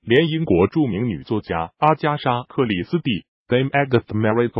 连英国著名女作家阿加莎·克里斯蒂 （Dame Agatha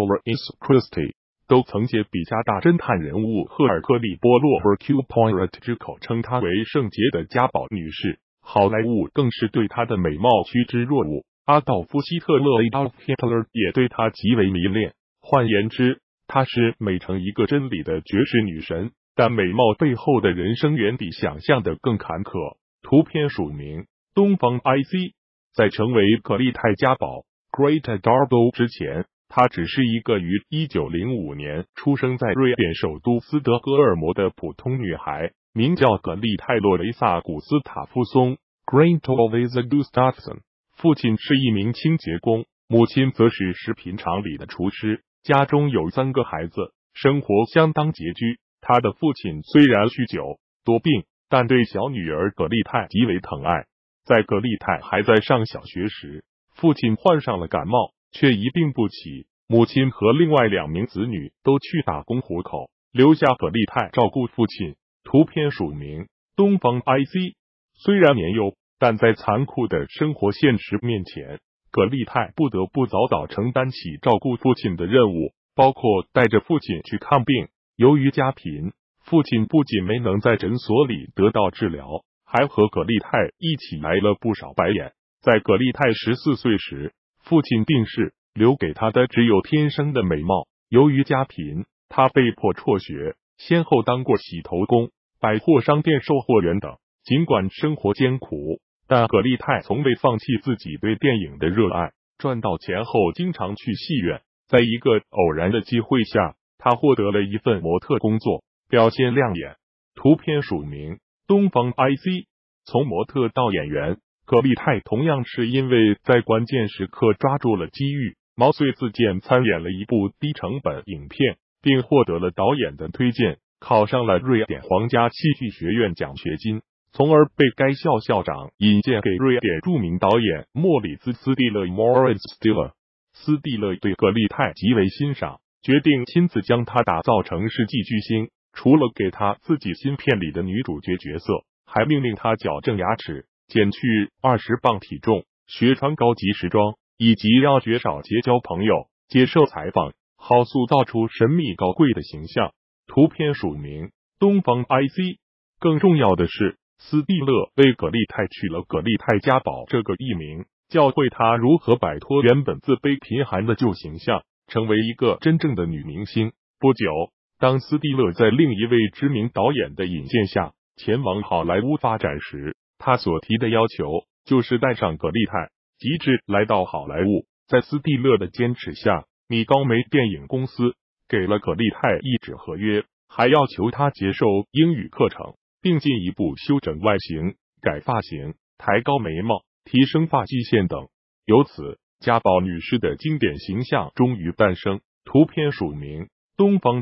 Christie） 都曾借笔下大侦探人物赫尔克利·波洛 （Hercule Poirot） 之口称她为圣洁的家宝女士。好莱坞更是对她的美貌趋之若鹜，阿道夫·希特勒 （Adolf Hitler） 也对她极为迷恋。换言之，她是美成一个真理的绝世女神，但美貌背后的人生远比想象的更坎坷。图片署名：东方 IC。在成为葛丽泰家宝 （Greta Garbo） 之前，她只是一个于1905年出生在瑞典首都斯德哥尔摩的普通女孩，名叫葛丽泰·洛雷萨·古斯塔夫松 （Greta Lovisa Gustafsson）。父亲是一名清洁工，母亲则是食品厂里的厨师。家中有3个孩子，生活相当拮据。他的父亲虽然酗酒多病，但对小女儿葛丽泰极为疼爱。在葛丽泰还在上小学时，父亲患上了感冒，却一病不起。母亲和另外2名子女都去打工糊口，留下葛丽泰照顾父亲。图片署名：东方 IC。虽然年幼，但在残酷的生活现实面前，葛丽泰不得不早早承担起照顾父亲的任务，包括带着父亲去看病。由于家贫，父亲不仅没能在诊所里得到治疗，还和葛丽泰一起挨了不少白眼。在葛丽泰14岁时，父亲病逝，留给他的只有天生的美貌。由于家贫，他被迫辍学，先后当过洗头工、百货商店售货员等。尽管生活艰苦，但葛丽泰从未放弃自己对电影的热爱。赚到钱后，经常去戏院。在一个偶然的机会下，他获得了一份模特工作，表现亮眼。图片署名：东方 IC。从模特到演员，葛丽泰同样是因为在关键时刻抓住了机遇，毛遂自荐参演了一部低成本影片，并获得了导演的推荐，考上了瑞典皇家戏剧学院奖学金，从而被该校校长引荐给瑞典著名导演莫里兹·斯蒂勒 （Moritz Stiller）。斯蒂勒对葛丽泰极为欣赏，决定亲自将她打造成世纪巨星。除了给她自己新片里的女主角角色，还命令她矫正牙齿，减去20磅体重，学穿高级时装，以及要绝少结交朋友。接受采访，好塑造出神秘高贵的形象。图片署名：东方 IC。更重要的是，斯蒂勒为葛丽泰取了葛丽泰家宝这个艺名，教会她如何摆脱原本自卑贫寒的旧形象，成为一个真正的女明星。不久，当斯蒂勒在另一位知名导演的引荐下前往好莱坞发展时，他所提的要求就是带上葛丽泰，极致来到好莱坞。在斯蒂勒的坚持下，米高梅电影公司给了葛丽泰一纸合约，还要求她接受英语课程，并进一步修整外形、改发型、抬高眉毛、提升发际线等。由此，家宝女士的经典形象终于诞生。图片署名：东方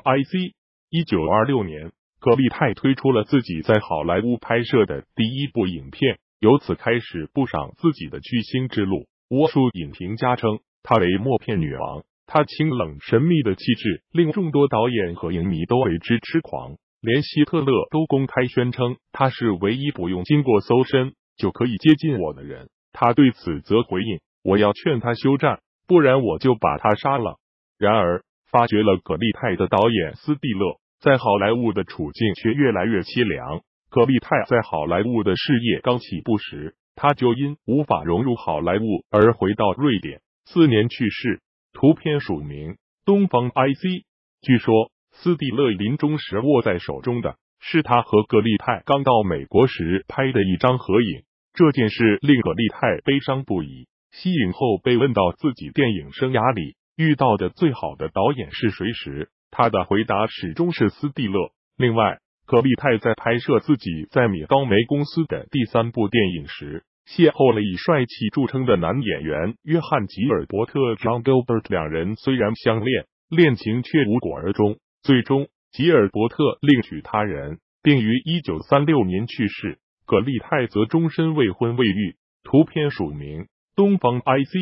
IC。1926年，葛丽泰推出了自己在好莱坞拍摄的第一部影片，由此开始步上自己的巨星之路。无数影评家称她为默片女王，她清冷神秘的气质令众多导演和影迷都为之痴狂，连希特勒都公开宣称她是唯一不用经过搜身就可以接近我的人。他对此则回应：我要劝他休战，不然我就把他杀了。然而，发掘了葛丽泰的导演斯蒂勒在好莱坞的处境却越来越凄凉。葛丽泰在好莱坞的事业刚起步时，他就因无法融入好莱坞而回到瑞典，4年去世。图片署名：东方 IC。据说斯蒂勒临终时握在手中的是他和葛丽泰刚到美国时拍的一张合影。这件事令葛丽泰悲伤不已。息影后被问到自己电影生涯里遇到的最好的导演是谁时，他的回答始终是斯蒂勒。另外，葛丽泰在拍摄自己在米高梅公司的第3部电影时，邂逅了以帅气著称的男演员约翰·吉尔伯特 （John Gilbert）。两人虽然相恋，恋情却无果而终。最终，吉尔伯特另娶他人，并于1936年去世。葛丽泰则终身未婚未育。图片署名：东方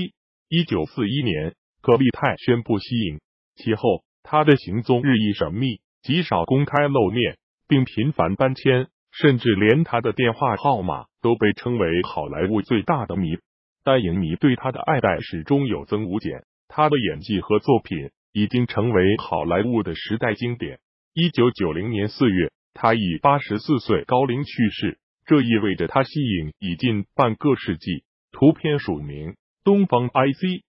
IC。1941年，葛丽泰宣布息影，其后她的行踪日益神秘，极少公开露面，并频繁搬迁，甚至连她的电话号码都被称为好莱坞最大的谜。 但影迷对他的爱戴始终有增无减。他的演技和作品已经成为好莱坞的时代经典。1990年4月，他以84岁高龄去世，这意味着他息影已近半个世纪。图片署名：东方 IC。